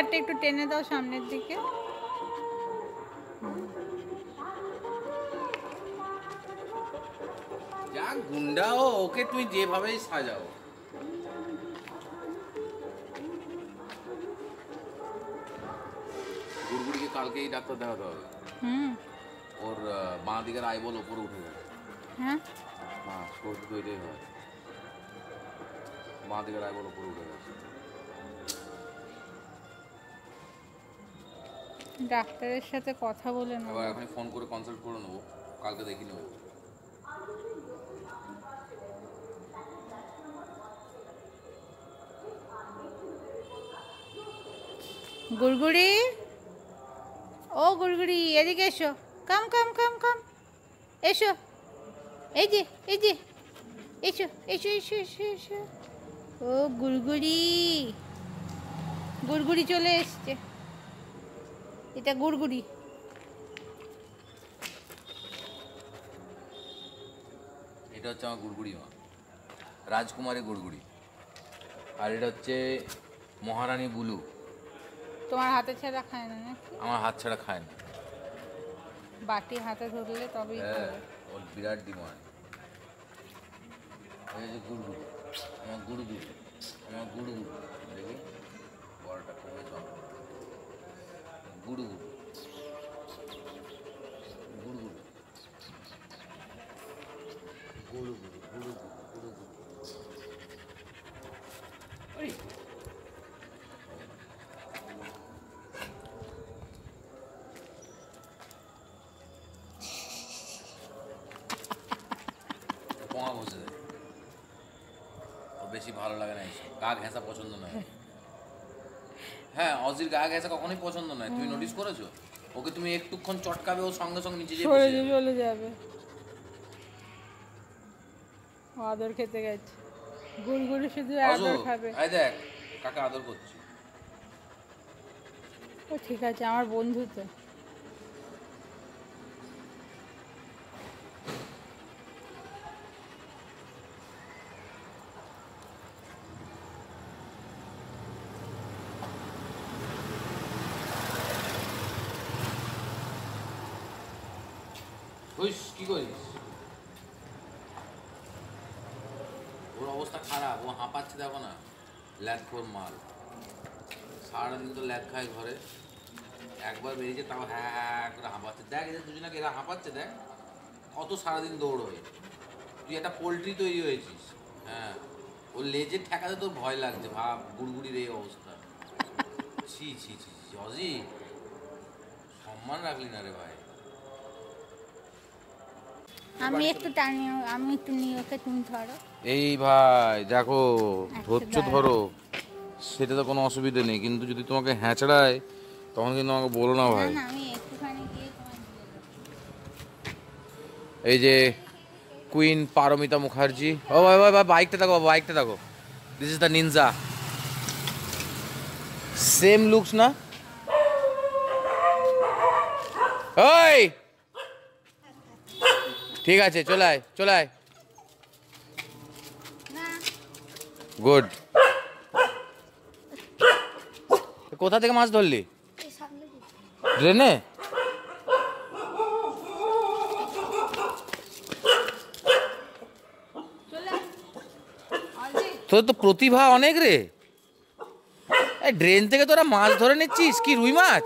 শার্টটা একটু টেনে দাও সামনের দিকে। যা গুন্ডা ও, ওকে তুমি যেভাবেই সাজাও। গুড়গুড়িকে কালকেই ডাক্তার দেখাতে হবে। ওর বাঁ দিকের আইবল ওপরে উঠে গেছে। হ্যাঁ হ্যাঁ, সর্দি তো এটাই হয়, বাঁ দিকের আইবল ওপরে উঠে গেছে। ডাক্তারের সাথে কথা বলে নেবো। এবার এখনই ফোন করে কনসাল্ট করে নেবো, কালকে দেখি নেবো। গুড়গুড়ি, ও গুড়গুড়ি এদিকে এসো, কাম কাম কাম কাম, এসো, এই যে এই যে, এসো এসো এসো এসো এসো। ও গুড়গুড়ি, গুড়গুড়ি চলে এসছে, এটা গুড়গুড়ি। এটা হচ্ছে আমার গুড়গুড়ি মা, রাজকুমারী গুড়গুড়ি। আর এটা হচ্ছে মহারানী বুলু। তোমার হাতে ছাড়া খায় না নাকি? আমার হাত ছাড়া খায় না, বাটি হাতে ধরলে তবেই খাবে। ওর বিরাট ডিমান্ড। এই যে গুড়গুড়ি, আমার গুড়গুড়ি, আমার গুড়গুড়ি, দেখি বড়টা কমে চল। গুড়গুড়ি, গুড়গুড়ি, গুড়গুড়ি, গুড়গুড়ি, গুড়গুড়ি। ওই পোঙা বসে দেয়, ও বেশি ভালো লাগে না এইসব, গা ঘেঁষা পছন্দ নয়। হ্যাঁ, অজির গা ঘেঁষা কখনোই পছন্দ নয়, তুমি নোটিস করেছো? ওকে তুমি একটুক্ষণ চটকাবে, ও সঙ্গে সঙ্গে নিচে যেয়ে বসে যাবে। চলে যাবে, আদর খেতে গেছে। গুড়গুড়ি শুধু আদর খাবে। এই দেখ কাকে আদর করছি। ও ঠিক আছে, আমার বন্ধু তো। কি করিস? ওর অবস্থা খারাপ, ও হাঁপাচ্ছে, দেখো না, ল্যাদখোর মাল। সারাদিন তো ল্যাদ খায় ঘরে, একবার বেরিয়েছে তাও হ্যাঁ হ্যাঁ করে হাঁপাচ্ছে। দেখ এদের দুজনাকে এরা হাঁপাচ্ছে, দেখ কত সারাদিন দৌড় হয়ে। তুই একটা পোলট্রি তৈরি হয়েছিস। হ্যাঁ, ওর লেজে ঠেকাতে তোর ভয় লাগছে, ভাব গুড়গুড়ির এই অবস্থা। ছি ছি ছি ছি, অজি সম্মান রাখলি না রে ভাই। আমি একটু টানি, আমি একটু নিয়ে ওকে, তুমি ধরো। এই ভাই দেখো, ধরছো ধরো, সেটা তো কোনো অসুবিধা নেই, কিন্তু যদি তোমাকে হ্যাঁচড়ায় তখন কিন্তু আমাকে বলো না ভাই। আমি একটুখানি গিয়ে তোমায় দিয়ে দেবো। এই যে কুইন পারমিতা মুখার্জি। ও ভাই ভাই ভাই, বাইকটা দেখো, বাইকটা দেখো, this is the Ninja. Same looks না? ওই ঠিক আছে, চলে আয় চলে আয়। গুড। কোথা থেকে মাছ ধরলি? ড্রেনে? তোর তো প্রতিভা অনেক রে, এই ড্রেন থেকে তোরা মাছ ধরে নিচ্ছিস কি? রুই মাছ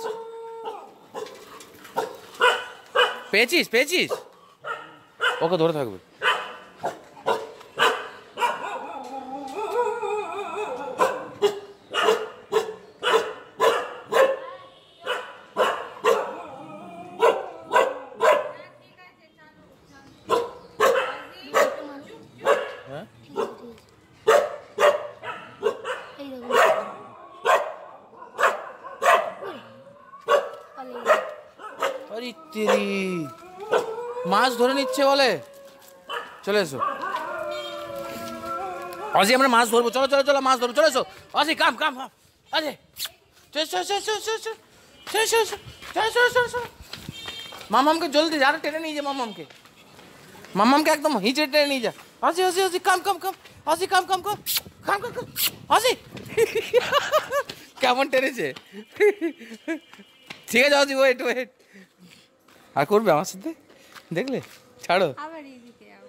পেয়েছিস? পেয়েছিস? ওকে ধরে থাকবে। আরে তেরি, মাছ ধরে নিচ্ছে বলে। চলে এসো অজি, আমরা মাছ ধরবো, চলো চলো চলো, মাছ ধরবো, চলে এসো অজি, কাম কাম কাম। আরে মামামকে জলদি যারা টেনে নিয়ে যা, মামামকে মামামকে একদম হিঁচড়ে টেনে নিয়ে যা। অজি অজি অজি, কাম কাম কাম, অজি come come come, come come come, অজি কেমন টেনেছে। ঠিক আছে অজি, ওয়েট ওয়েট। আর করবে আমার সাথে, দেখলে? ছাড়ো। আবার এইদিকে যাবো।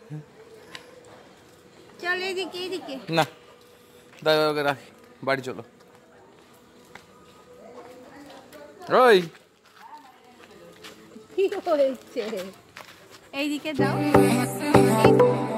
চল এইদিকে এইদিকে। না দাদা ওকে রাখি, বাড়ি চলো। ওই কি হয়েছে? এইদিকে দাও।